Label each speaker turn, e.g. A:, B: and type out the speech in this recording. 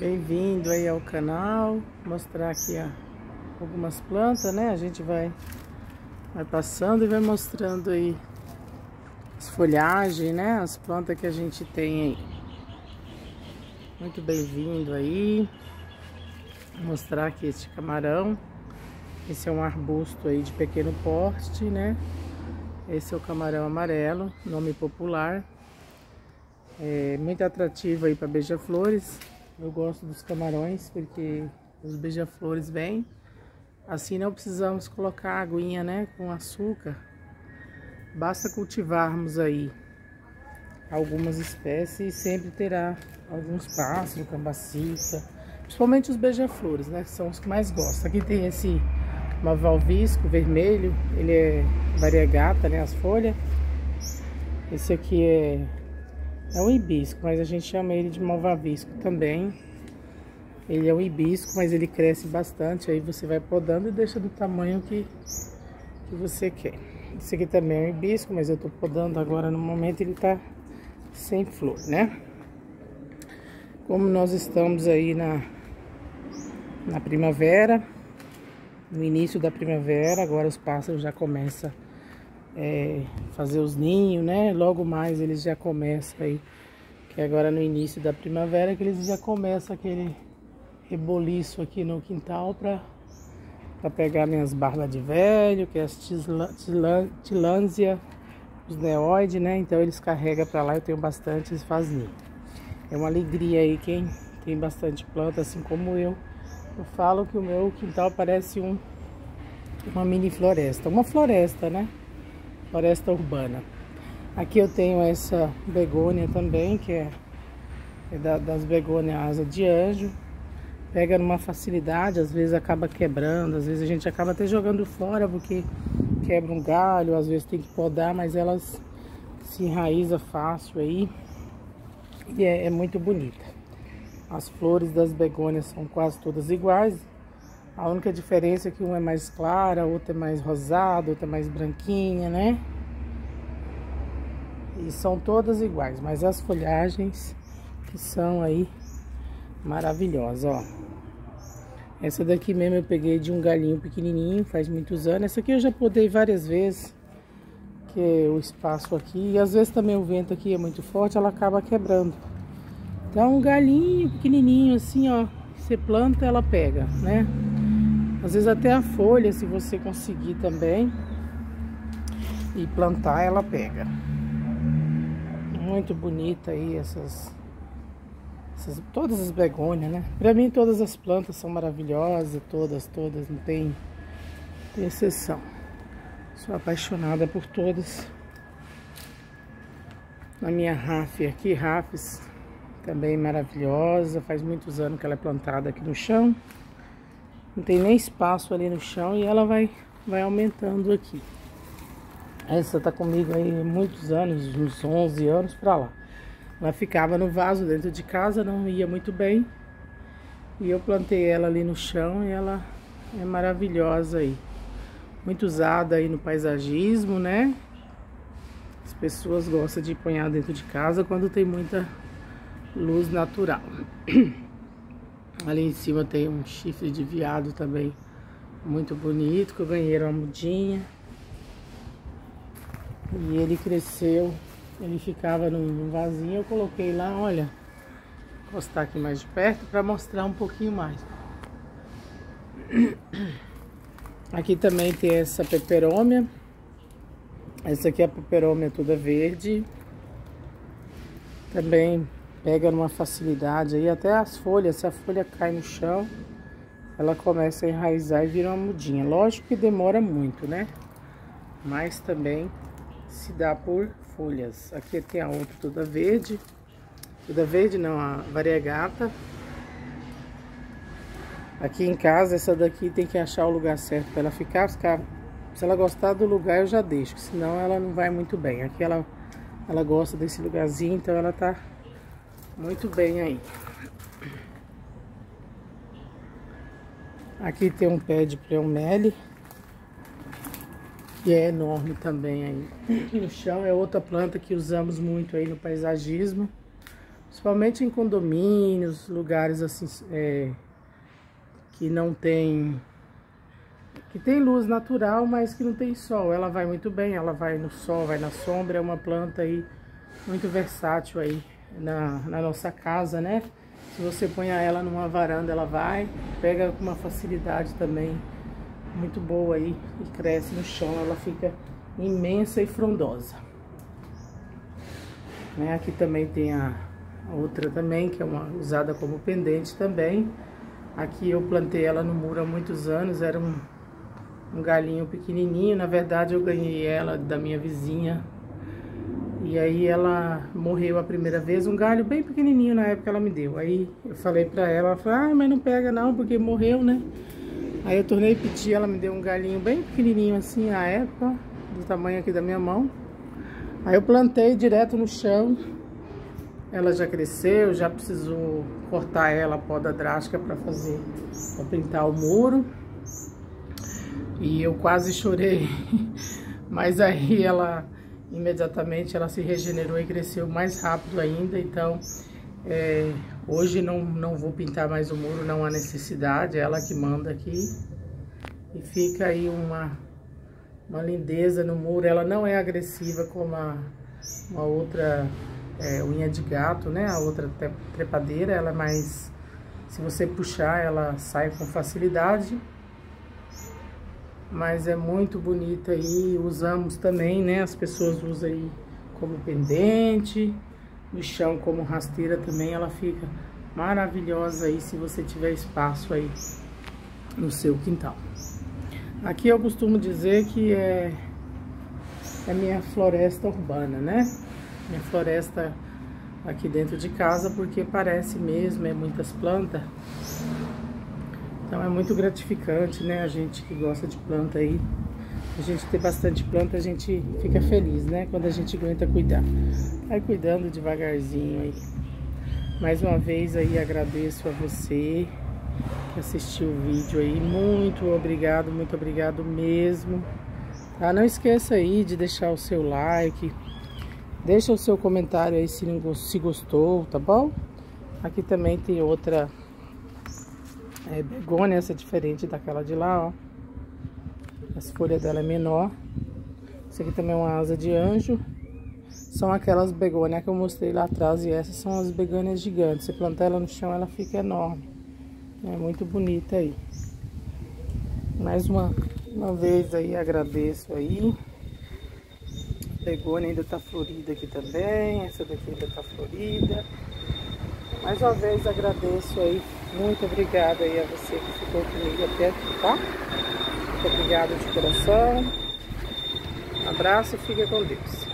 A: Bem-vindo aí ao canal. Mostrar aqui algumas plantas, né? A gente vai passando e vai mostrando aí as folhagens, né? As plantas que a gente tem aí. Muito bem-vindo aí. Vou mostrar aqui este camarão. Esse é um arbusto aí de pequeno porte, né? Esse é o camarão amarelo, nome popular. É muito atrativo aí para beija-flores. Eu gosto dos camarões porque os beija-flores vêm. Assim não precisamos colocar aguinha, né, com açúcar. Basta cultivarmos aí algumas espécies e sempre terá alguns pássaros, cambacita, principalmente os beija-flores, né, que são os que mais gostam. Aqui tem esse malvavisco vermelho, ele é variegata, né, as folhas. Esse aqui é um hibisco, mas a gente chama ele de malvavisco também. Ele é um hibisco, mas ele cresce bastante. Aí você vai podando e deixa do tamanho que você quer. Esse aqui também é um hibisco, mas eu tô podando agora no momento, ele tá sem flor, né? Como nós estamos aí na primavera, no início da primavera, agora os pássaros já começam fazer os ninhos, né? Logo mais eles já começam aí, que agora no início da primavera que eles já começam aquele reboliço aqui no quintal para pegar minhas barbas de velho, que é as tillandsia, os neoides, né? Então eles carregam para lá, eu tenho bastante, eles fazem ninho. É uma alegria aí quem tem bastante planta, assim como eu. Eu falo que o meu quintal parece uma mini floresta, uma floresta, né? Floresta urbana. Aqui eu tenho essa begônia também, que é das begônias asa de anjo. Pega numa facilidade, às vezes acaba quebrando, às vezes a gente acaba até jogando fora porque quebra um galho, às vezes tem que podar, mas elas se enraizam fácil aí e é muito bonita. As flores das begônias são quase todas iguais. A única diferença é que uma é mais clara, a outra é mais rosada, outra é mais branquinha, né? E são todas iguais, mas as folhagens que são aí maravilhosas, ó. Essa daqui mesmo eu peguei de um galinho pequenininho, faz muitos anos. Essa aqui eu já podei várias vezes, que o espaço aqui, e às vezes também o vento aqui é muito forte, ela acaba quebrando. Então um galinho pequenininho assim, ó, você planta, ela pega, né? Às vezes até a folha, se você conseguir também e plantar, ela pega. Muito bonita aí todas as begônias, né? Pra mim todas as plantas são maravilhosas, todas, não tem exceção. Sou apaixonada por todas. A minha Raffia aqui, Raffis, também maravilhosa. Faz muitos anos que ela é plantada aqui no chão. Não tem nem espaço ali no chão e ela vai aumentando aqui. Essa tá comigo aí há muitos anos, uns 11 anos pra lá. Ela ficava no vaso dentro de casa, não ia muito bem. E eu plantei ela ali no chão e ela é maravilhosa aí. Muito usada aí no paisagismo, né? As pessoas gostam de pôr dentro de casa quando tem muita luz natural. Ali em cima tem um chifre de veado também muito bonito, que eu ganhei uma mudinha. E ele cresceu, ele ficava num vasinho, eu coloquei lá, olha, vou encostar aqui mais de perto para mostrar um pouquinho mais. Aqui também tem essa peperômia. Essa aqui é a peperômia toda verde. Também pega numa facilidade aí, até as folhas, se a folha cai no chão, ela começa a enraizar e vira uma mudinha. Lógico que demora muito, né? Mas também se dá por folhas. Aqui tem a outra toda verde não, a variegata. Aqui em casa, essa daqui tem que achar o lugar certo para ela ficar. Se ela gostar do lugar, eu já deixo, senão ela não vai muito bem. Aqui ela gosta desse lugarzinho, então ela tá muito bem aí. Aqui tem um pé de pleomele, que é enorme também aí. No chão é outra planta que usamos muito aí no paisagismo. Principalmente em condomínios, lugares assim, que não tem... que tem luz natural, mas que não tem sol. Ela vai muito bem, ela vai no sol, vai na sombra. É uma planta aí muito versátil aí na nossa casa, né? Se você põe ela numa varanda, ela vai, pega com uma facilidade também muito boa aí e cresce no chão. Ela fica imensa e frondosa. Né? Aqui também tem a outra também, que é usada como pendente também. Aqui eu plantei ela no muro há muitos anos, era um galinho pequenininho. Na verdade eu ganhei ela da minha vizinha. E aí ela morreu a primeira vez, um galho bem pequenininho na época ela me deu. Aí eu falei pra ela falou, mas não pega não, porque morreu, né? Aí eu tornei a pedir, ela me deu um galinho bem pequenininho assim na época, do tamanho aqui da minha mão. Aí eu plantei direto no chão. Ela já cresceu, já precisou cortar ela, a poda drástica para pintar o muro. E eu quase chorei, mas aí ela imediatamente ela se regenerou e cresceu mais rápido ainda. Então hoje não vou pintar mais o muro, não há necessidade, é ela que manda aqui. E fica aí uma lindeza no muro. Ela não é agressiva como uma outra unha de gato, né? A outra trepadeira, ela é mais... se você puxar, ela sai com facilidade. Mas é muito bonita aí, usamos também, né? As pessoas usam aí como pendente, no chão como rasteira também. Ela fica maravilhosa aí se você tiver espaço aí no seu quintal. Aqui eu costumo dizer que é minha floresta urbana, né? Minha floresta aqui dentro de casa, porque parece mesmo, é muitas plantas. Então é muito gratificante, né? A gente que gosta de planta aí, a gente ter bastante planta, a gente fica feliz, né? Quando a gente aguenta cuidar. Vai cuidando devagarzinho aí. Mais uma vez aí agradeço a você que assistiu o vídeo aí. Muito obrigado mesmo. Tá? Não esqueça aí de deixar o seu like. Deixa o seu comentário aí se gostou, tá bom? Aqui também tem outra begônia, essa é diferente daquela de lá, ó. As folhas dela é menor. Isso aqui também é uma asa de anjo. São aquelas begônias que eu mostrei lá atrás. E essas são as begônias gigantes. Você plantar ela no chão, ela fica enorme. É muito bonita aí. Mais uma vez aí, agradeço aí. A begônia ainda tá florida aqui também. Essa daqui ainda tá florida. Mais uma vez agradeço aí. Muito obrigada aí a você que ficou comigo até aqui, tá? Muito obrigada de coração. Um abraço e fica com Deus.